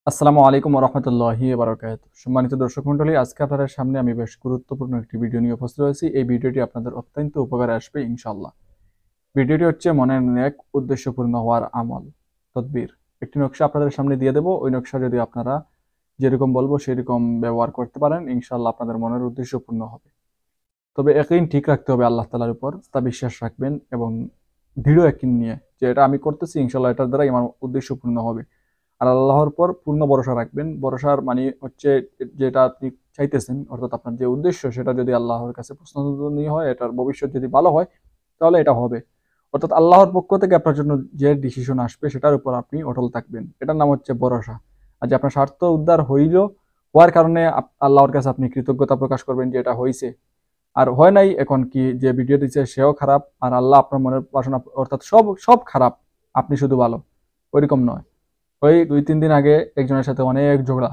আসসালামু আলাইকুম রহমতুল্লাহি বারাকাতুহু। সম্মানিত দর্শক মণ্ডলী, আজকে আপনাদের সামনে আমি বেশ গুরুত্বপূর্ণ একটি ভিডিও নিয়ে উপস্থিত হয়েছি। এই ভিডিওটি আপনাদের অত্যন্ত উপকারে আসবে ইনশাআল্লাহ। ভিডিওটি হচ্ছে মনের নেক উদ্দেশ্যপূর্ণ হওয়ার আমল, তদবির। একটি নকশা আপনাদের সামনে দিয়ে দেব। ওই নকশা যদি আপনারা যেরকম বলবো সেরকম ব্যবহার করতে পারেন, ইনশাআল্লাহ আপনাদের মনের উদ্দেশ্য পূর্ণ হবে। তবে ইয়াকিন ঠিক রাখতে হবে আল্লাহ তাআলার উপর, তা বিশ্বাস রাখবেন এবং দৃঢ় ইয়াকিন নিয়ে যে এটা আমি করতেছি, ইনশাআল্লাহ এটার দ্বারাই আমার উদ্দেশ্য পূর্ণ হবে। আর আল্লাহর পর পূর্ণ ভরসা রাখবেন। ভরসার মানে হচ্ছে যেটা আপনি চাইতেছেন, অর্থাৎ আপনার যে উদ্দেশ্য সেটা যদি আল্লাহর কাছে পছন্দনীয় হয়, এটার ভবিষ্যৎ যদি ভালো হয়, তাহলে এটা হবে। অর্থাৎ আল্লাহর পক্ষ থেকে আপনার জন্য যে ডিসিশন আসবে সেটার উপর আপনি অটল থাকবেন। এটার নাম হচ্ছে ভরসা। আর যে আপনার স্বার্থ উদ্ধার হইল, হওয়ার কারণে আল্লাহর কাছে আপনি কৃতজ্ঞতা প্রকাশ করবেন যে এটা হয়েছে। আর হয় নাই, এখন কি যে ভিডিও দিচ্ছে সেও খারাপ, আর আল্লাহ আপনার মনের বাসনা অর্থাৎ সব সব খারাপ, আপনি শুধু ভালো, ওইরকম নয়। ওই 2-3 দিন আগে একজনের সাথে অনেক ঝগড়া।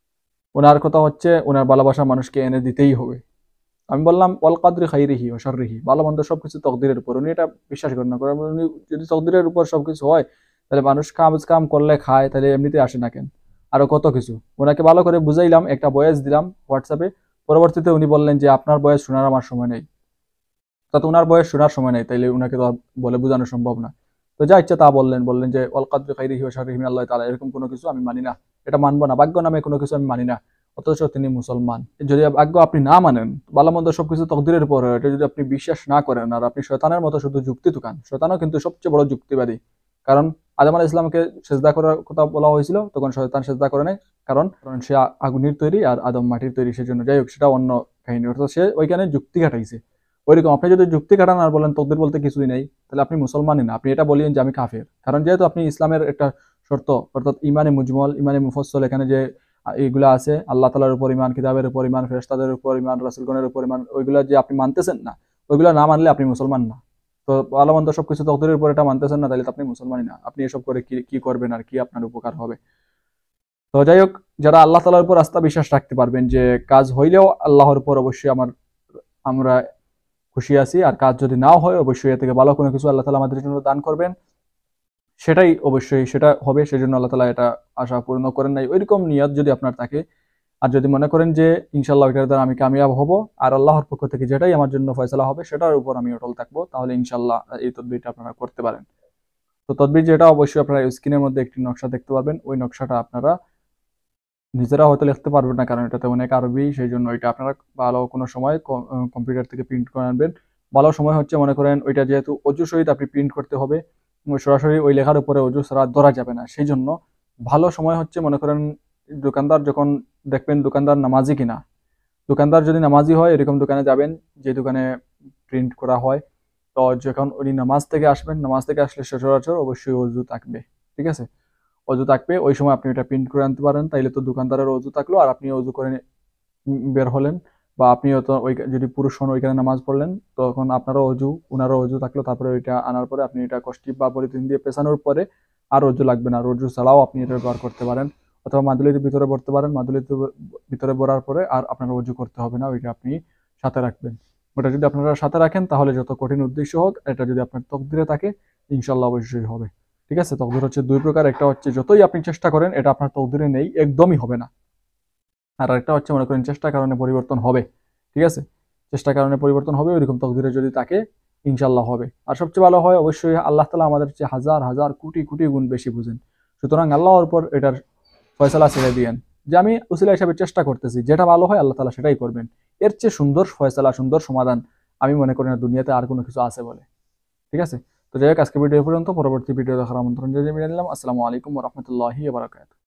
ওনার কথা হচ্ছে ওনার ভালোবাসা মানুষকে এনে দিতেই হবে। আমি বললাম ওয়াল কাদরি খাইরিহি ওয়া শাররিহি, ভালো মন্দ সবকিছু তকদিরের উপর। উনি এটা বিশ্বাস করেন না, কারণ উনি যদি তকদিরের উপর সবকিছু হয়, তাহলে মানুষ কাম করলে খায়, তাহলে এমনিতে আসে না কেন? আরো কত কিছু। ওনাকে ভালো করে বুঝাইলাম, একটা ভয়েস দিলাম হোয়াটসঅ্যাপে। পরবর্তীতে উনি বললেন যে আপনার বয়স শোনার আমার সময় নেই। তাতে উনার বয়স শোনার সময় নেই, তাইলে উনাকে তো আর বলে বোঝানো সম্ভব না। তো যা ইচ্ছা তা বললেন, বললেন যে অল কাদরি খাইরিহি ওয়া শাররিহি মিনাল্লাহি তাআলা, এরকম কোনো কিছু আমি মানি না, এটা মানবো না, ভাগ্য নামে কোনো কিছু আমি মানি না। অথচ তিনি মুসলমান। যদি ভাগ্য আপনি না মানেন, ভালো মন্দ সবকিছু তকদিরের উপর হয়, এটা যদি আপনি বিশ্বাস না করেন, আর আপনি শয়তানের মতো শুধু যুক্তি তুকান, শয়তানও কিন্তু সবচেয়ে বড় যুক্তিবাদী। কারণ আদম আলাইহিস সালামকে সেজদা করার কথা বলা হয়েছিল, তখন শয়তান সেজদা করে নাই। কারণ কারণ সে আগুনের তৈরি আর আদম মাটির তৈরি, সেজন্য। যাই হোক, সেটা অন্য কাহিনী। অর্থাৎ সে ওইখানে যুক্তি খাটাইছে। ওইরকম আপনি যদি যুক্তি কাটান আর বলেন তকদির বলতে কিছুই নেই, তাহলে আপনি মুসলমানই না। আপনি এটা বলিয়েন যে আমি কাফের, কারণ যেহেতু আপনি ইসলামের একটা শর্ত, অর্থাৎ ইমানে মুজমল, ইমানে মুফসল, এখানে যে এইগুলা আছে, আল্লাহ তাআলার উপর ইমান, কিতাবের উপর ইমান, ফেরেশতাদের উপর ইমান, রাসূলগণের উপর ইমান, ওইগুলা যে আপনি মানতেছেন না, ওইগুলা না মানলে আপনি মুসলমান না। তো ভালো মন্দ সবকিছু তকদিরের উপর এটা মানতেছেন না, তাহলে তো আপনি মুসলমানই না। আপনি এসব করে কি কি করবেন আর কি আপনার উপকার হবে? তো যাই হোক, যারা আল্লাহ তাআলার উপর আস্থা বিশ্বাস রাখতে পারবেন যে কাজ হইলেও আল্লাহর উপর অবশ্যই আমরা খুশি আছি, আর কাজ যদি নাও হয় অবশ্যই এ থেকে ভালো কোনো কিছু আল্লাহ তাআলা আমাদের জন্য দান করবেন, সেটাই অবশ্যই সেটা হবে। সেজন্য আল্লাহ তাআলা এটা আশা পূর্ণ করেন নাই। ওইরকম নিয়ত যদি আপনার থাকে, আর যদি মনে করেন যে ইনশাআল্লাহ এটার দ্বারা আমি কামিয়াব হব, আর আল্লাহর পক্ষ থেকে যেটাই আমার জন্য ফয়সালা হবে সেটার উপর আমি অটল থাকবো, তাহলে ইনশাআল্লাহ এই তদবিরটা আপনারা করতে পারেন। তো তদবির যেটা, অবশ্যই আপনারা স্ক্রিনের মধ্যে একটি নকশা দেখতে পারবেন। ওই নকশাটা আপনারা নিজেরা হয়তো লিখতে পারবেন না, কারণ এটাতে অনেক আরবি, সেই জন্য এটা আপনারা ভালো কোনো সময় কম্পিউটার থেকে প্রিন্ট করে আনবেন। ভালো সময় হচ্ছে, মনে করেন ওইটা যেহেতু অজু সহিত আপনি প্রিন্ট করতে হবে, সরাসরি ওই লেখার উপরে অজু ছাড়া ধরা যাবে না, সেই জন্য ভালো সময় হচ্ছে, মনে করেন দোকানদার যখন দেখবেন দোকানদার নামাজি কিনা, দোকানদার যদি নামাজি হয় এরকম দোকানে যাবেন যে দোকানে প্রিন্ট করা হয়। তো যখন উনি নামাজ থেকে আসবেন, নামাজ থেকে আসলে সচরাচর অবশ্যই অজু থাকবে, ঠিক আছে? অজু থাকবে, ওই সময় আপনি এটা প্রিন্ট করে আনতে পারেন, তাইলে তো দোকানদারের অজু থাকলো আর আপনি অজু করে বের হলেন। বা আপনিও তো ওই যদি পুরুষ হন ওইখানে নামাজ পড়লেন, তখন আপনারও অজু উনারও অজু থাকলো, তারপরে ওইটা আনার পরে আপনি এটা কষ্টি বা পলিথিন দিয়ে পেছানোর পরে আর অজু লাগবে না। আর অজু ছাড়াও আপনি এটা ব্যবহার করতে পারেন, অথবা মাদুলির ভিতরে ভরতে পারেন। মাদুলির ভিতরে ভরার পরে আর আপনার অজু করতে হবে না, ওইটা আপনি সাথে রাখবেন। ওটা যদি আপনারা সাথে রাখেন, তাহলে যত কঠিন উদ্দেশ্য হোক, এটা যদি আপনার তকদিরে থাকে, ইনশাল্লাহ অবশ্যই হবে। ঠিক আছে? তকদির হচ্ছে দুই প্রকার। একটা হচ্ছে যতই আপনি চেষ্টা করেন এটা আপনার তকদিরে নেই, একদমই হবে না। আর আরেকটা হচ্ছে, মনে করেন চেষ্টার কারণে পরিবর্তন হবে। ঠিক আছে? চেষ্টার কারণে পরিবর্তন হবে, ওইরকম তকদিরে যদি থাকে, ইনশাল্লাহ হবে। আর সবচেয়ে ভালো হয়, অবশ্যই আল্লাহ তাআলা আমাদের চেয়ে হাজার হাজার কোটি কোটি গুণ বেশি বুঝেন। সুতরাং আল্লাহর উপর এটার ফয়সালা ছেড়ে দিয়েন, যে আমি উসিলা হিসাবে চেষ্টা করতেছি, যেটা ভালো হয় আল্লাহ তাআলা সেটাই করবেন। এর চেয়ে সুন্দর ফয়সালা, সুন্দর সমাধান আমি মনে করি না দুনিয়াতে আর কোনো কিছু আছে বলে। ঠিক আছে? তো যাই হোক, আজকে ভিডিও পর্যন্ত। পরবর্তী ভিডিও দেখার আমন্ত্রণ জানিয়ে নিলাম। আসসালামু আলাইকুম ওয়া রাহমাতুল্লাহি ওয়া বারাকাতুহু।